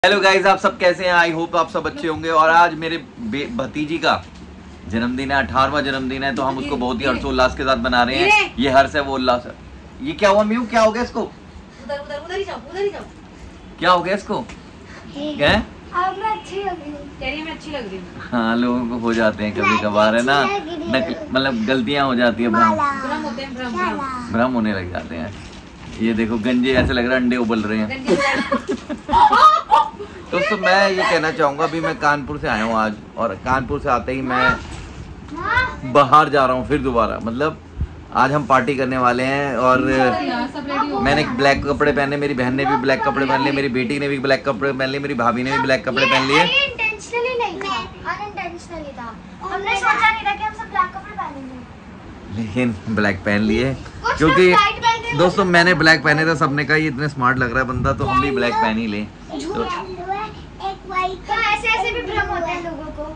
Hello guys, आप सब कैसे हैं? आई होप आप सब अच्छे होंगे। और आज मेरे भतीजी का जन्मदिन है, 18वां जन्मदिन है, तो हम उसको बहुत ही हर्षोल्लास के साथ मना रहे हैं। ये हर्ष है वो उल्लास है। ये क्या हुआ म्यू? क्या हो गया इसको? उधर ही जाओ। क्या हो गया इसको? क्या? अब मैं अच्छी लग रही हूँ। हाँ, लोगों को हो जाते हैं कभी कभार, है ना, मतलब गलतियाँ हो जाती है, भ्रम होने लग जाते हैं। ये देखो गंजे, ऐसे लग रहा है अंडे उबल रहे हैं। दोस्तों मैं ये कहना चाहूँगा, अभी मैं कानपुर से आया हूँ आज, और कानपुर से आते ही मैं बाहर जा रहा हूँ फिर दोबारा। मतलब आज हम पार्टी करने वाले हैं, और मैंने ब्लैक कपड़े पहने, मेरी बहन ने भी ब्लैक कपड़े पहन लिए, मेरी बेटी ने भी ब्लैक कपड़े पहन लिए, मेरी भाभी ने भी ब्लैक कपड़े पहन लिए। इंटेंशनली नहीं था, अनइंटेंशनली था। हमने सोचा नहीं था कि हम सब ब्लैक कपड़े पहनेंगे, लेकिन ब्लैक पहन लिए, क्योंकि दोस्तों मैंने ब्लैक पहने थे, सबने कहा ये इतने स्मार्ट लग रहा है बंदा, तो हम भी ब्लैक पहन ही लें। तो ऐसे भी भ्रम होता है लोगों को।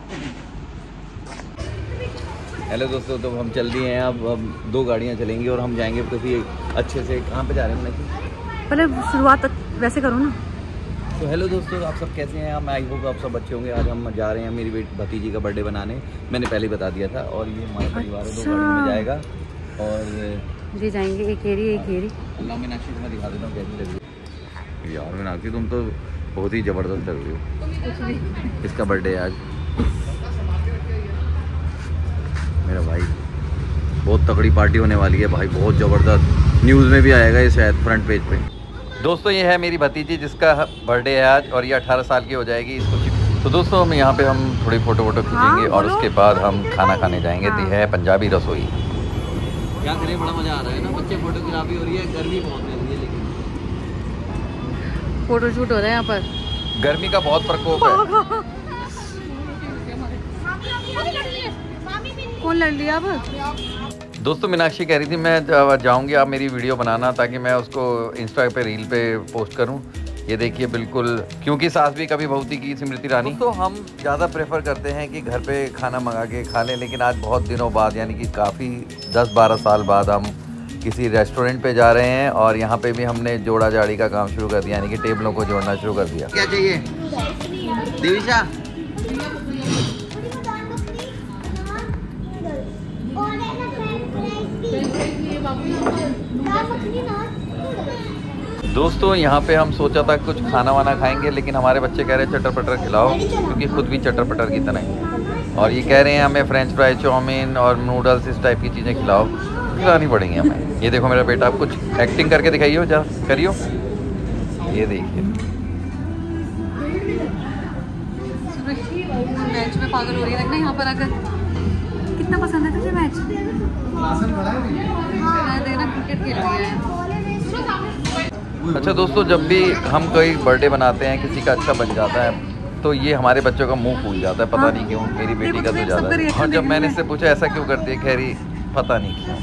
हेलो दोस्तों, तो हम चल दिए हैं। अब 2 गाड़ियाँ चलेंगी और हम जाएंगे किसी अच्छे से। कहाँ पे जा रहे हैं? पहले शुरुआत वैसे करो ना। तो हेलो दोस्तों, आप सब कैसे हैं? मैं आई होप आप सब अच्छे होंगे। आज हम जा रहे हैं मेरी भतीजी का बर्थडे बनाने। मैंने पहले बता दिया था, और ये हमारा परिवार है, 2 गाड़ियों में जाएगा। और जी जाएंगे, एक हेरी। अल्लाह मीनाक्षी को मैं दिखा देता हूँ कैसी लग रही है। यार मीनाक्षी, तुम तो बहुत ही ज़बरदस्त लग रही हो। इसका बर्थडे है आज, मेरा भाई। बहुत तगड़ी पार्टी होने वाली है भाई, बहुत ज़बरदस्त। न्यूज़ में भी आएगा ये शायद, फ्रंट पेज पे। दोस्तों ये है मेरी भतीजी जिसका बर्थडे है आज, और ये 18 साल की हो जाएगी इसको। तो दोस्तों हम यहाँ पे हम थोड़ी फ़ोटो खींचेंगे, और उसके बाद हम खाना खाने जाएंगे। तो है पंजाबी रसोई। क्या करें, बड़ा मज़ा आ रहा है ना, बच्चे फोटोग्राफी हो रही है। गर्मी बहुत है, लेकिन फोटो शूट हो रहा है यहाँ पर। गर्मी का बहुत प्रकोप है। कौन लड़ लिया अब? दोस्तों मीनाक्षी कह रही थी मैं जाऊंगी, आप मेरी वीडियो बनाना, ताकि मैं उसको इंस्टा पे रील पे पोस्ट करूं। ये देखिए बिल्कुल, क्योंकि सास भी कभी बहुती की स्मृति रानी। तो हम ज़्यादा प्रेफर करते हैं कि घर पे खाना मंगा के खा लें, लेकिन आज बहुत दिनों बाद, यानी कि काफ़ी 10-12 साल बाद हम किसी रेस्टोरेंट पे जा रहे हैं, और यहाँ पे भी हमने जोड़ा जाड़ी का काम शुरू कर दिया, यानी कि टेबलों को जोड़ना शुरू कर दिया। क्या चाहिए दिविशा? दोस्तों यहाँ पे हम सोचा था कुछ खाना वाना खाएंगे, लेकिन हमारे बच्चे कह रहे हैं चटर पटर खिलाओ, क्योंकि खुद भी चटर पटर की तरह हैं, और ये कह रहे हैं हमें फ्रेंच फ्राई, चाउमीन और नूडल्स, इस टाइप की चीज़ें खिलानी पड़ेंगी हमें। ये देखो मेरा बेटा, आप कुछ एक्टिंग करके दिखाइयो, जा करियो। ये देखिए मैच में पागल हो रही है, देखना यहाँ पर आकर। कितना पसंद है तुझे मैच? क्रिकेट खेल रही है। अच्छा दोस्तों, जब भी हम कोई बर्थडे बनाते हैं, किसी का अच्छा बन जाता है, तो ये हमारे बच्चों का मुंह फूल जाता है, पता नहीं क्यों। मेरी बेटी का तो ज़्यादा है। और जब मैंने इससे पूछा ऐसा क्यों करती है, कह रही पता नहीं क्यों।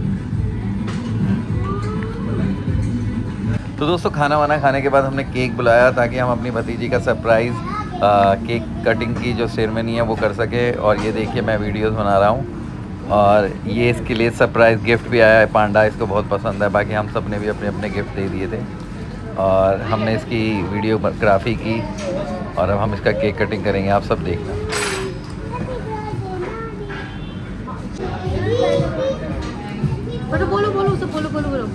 तो दोस्तों खाना वाना खाने के बाद हमने केक बुलाया, ताकि हम अपनी भतीजी का सरप्राइज़ केक कटिंग की जो सेरेमनी है वो कर सके। और ये देखिए मैं वीडियोस बना रहा हूँ, और ये इसके लिए सरप्राइज़ गिफ्ट भी आया है। पांडा इसको बहुत पसंद है, बाकी हम सब ने भी अपने अपने गिफ्ट दे दिए थे, और हमने इसकी वीडियोग्राफी की, और अब हम इसका केक कटिंग करेंगे, आप सब देखना। बोलो सब बोलो।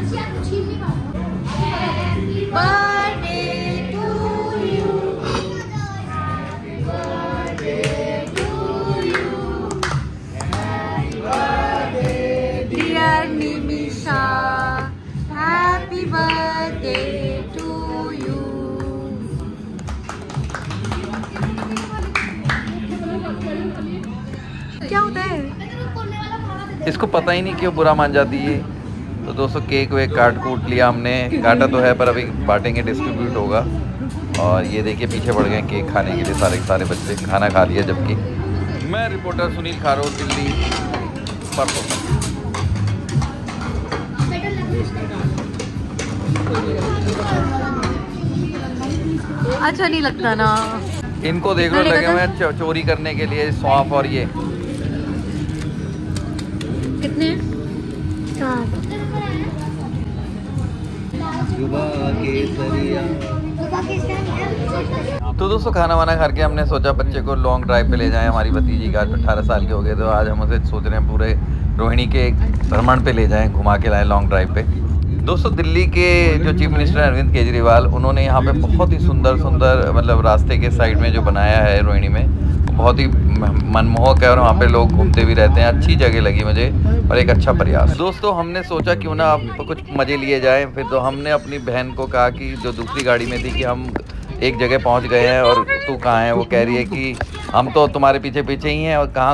Dear Nimisha, happy birthday to you. क्या होता है? इसको पता ही नहीं क्यों बुरा मान जाती है। तो दोस्तों केक वेक काट लिया हमने, काटा तो है पर अभी बांटेंगे, डिस्ट्रीब्यूट होगा। और ये देखिए पीछे बढ़ गए केक खाने के लिए सारे बच्चे। खाना खा लिया, जबकि मैं रिपोर्टर सुनील खारो, दिल्ली परसों। अच्छा नहीं लगता ना इनको, देख लो लगे हुए हैं चोरी करने के लिए सौंफ। और ये कितने? 4। सुबह केसरिया तो दोस्तों खाना वाना खा के हमने सोचा बच्चे को लॉन्ग ड्राइव पे ले जाएं। हमारी भतीजी का 18 साल के हो गए, तो आज हम उसे सोच रहे हैं पूरे रोहिणी के भ्रमण पे ले जाएं, घुमा के लाएं लॉन्ग ड्राइव पे। दोस्तों दिल्ली के जो चीफ मिनिस्टर अरविंद केजरीवाल, उन्होंने यहाँ पे बहुत ही सुंदर सुंदर मतलब रास्ते के साइड में जो बनाया है रोहिणी में, बहुत ही मनमोहक है और वहाँ पे लोग घूमते भी रहते हैं। अच्छी जगह लगी मुझे और एक अच्छा प्रयास। दोस्तों हमने सोचा क्यों ना अब कुछ मज़े लिए जाएं। फिर तो हमने अपनी बहन को कहा कि जो दूसरी गाड़ी में थी कि हम एक जगह पहुँच गए हैं और तू कहाँ है। वो कह रही है कि हम तो तुम्हारे पीछे पीछे ही हैं। और कहाँ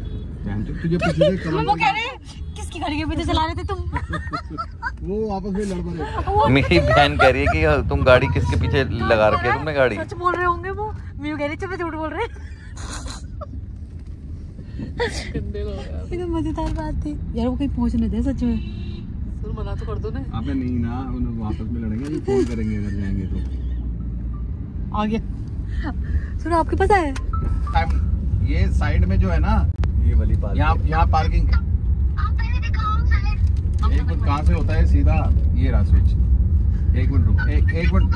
वो कह रहे किसकी गाड़ी के पीछे चला रहे थे तुम? वो आपस में लड़ पड़े। मेरी बहन कह रही है कि तुम गाड़ी किसके पीछे लगा रखे तुमने गाड़ी। सच बोल रहे होंगे वो, मैं कह रही चुप झूठ बोल रहे। ये तो मजेदार बात थी यार, वो कहीं पहुंचने दे सच में। सुन मना तो कर दो ना। आपने नहीं ना, उन आपस में लड़ेंगे, फोन करेंगे अगर जाएंगे तो। आ गया। सुनो आपके पास है ये साइड में जो है ना, ये वाली पार्किंग, यहाँ पार्किंग एक मिनट कहाँ से होता है सीधा, ये रहा स्विच। एक मिनट रुक, एक मिनट।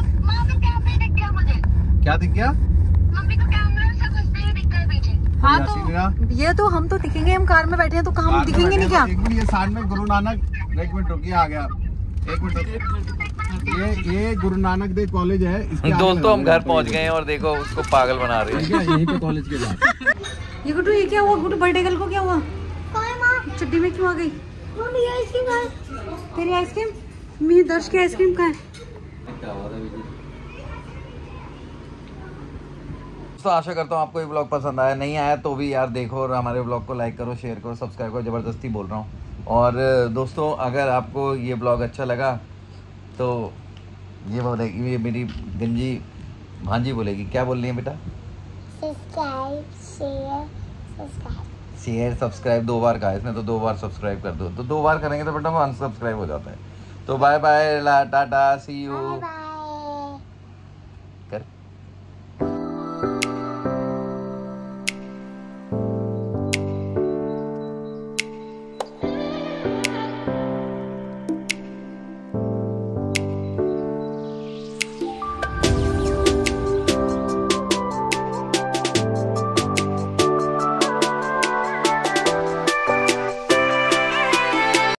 क्या दिख गया? हाँ तो ये तो हम तो दिखेंगे, हम कार में बैठे हैं तो कहाँ दिखेंगे नहीं क्या? एक मिनट, ये साइड में गुरु नानक, एक मिनट रुकिए, आ गया। एक मिनट, ये गुरु नानक देव कॉलेज है। दोस्तों हम घर पहुंच गए हैं और देखो उसको पागल बना रहे हैं। यहीं पे कॉलेज के बाद। ये गुड्डू ये क्या हुआ? गुड्डू बर्थडे गर्ल को क्या हुआ? चड्डी में क्यों आ गई? तेरी आइसक्रीम? मेरी दर्श की आइसक्रीम कहाँ है? तो आशा करता हूँ आपको ये ब्लॉग पसंद आया। नहीं आया तो भी यार देखो और हमारे ब्लॉग को लाइक करो, शेयर करो, सब्सक्राइब करो। ज़बरदस्ती बोल रहा हूँ। और दोस्तों अगर आपको ये ब्लॉग अच्छा लगा तो ये बोलेगी, ये मेरी गंजी भांजी बोलेगी, क्या बोल रही है बेटा? सब्सक्राइब, शेयर सब्सक्राइब 2 बार कहा इसने, तो 2 बार सब्सक्राइब कर दो। तो 2 बार करेंगे तो बेटा वो अनसब्सक्राइब हो जाता है। तो bye bye, tata, see you.